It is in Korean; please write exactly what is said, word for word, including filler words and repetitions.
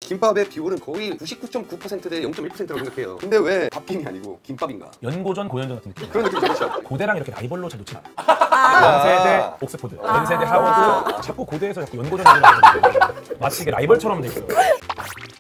김밥의 비율은 거의 구십구 점 구 퍼센트 대 영 점 일 퍼센트라고 생각해요. 근데 왜 밥김이 아니고 김밥인가? 연고전 고연전 같은 느낌. 그런 느낌이 들었죠. 고대랑 이렇게 라이벌로 잘 놓지 않아. 아. 연세대 옥스포드, 연세대 하버드. 자꾸 고대에서 자꾸 연고전을 마치 이게 라이벌처럼 돼 있어요.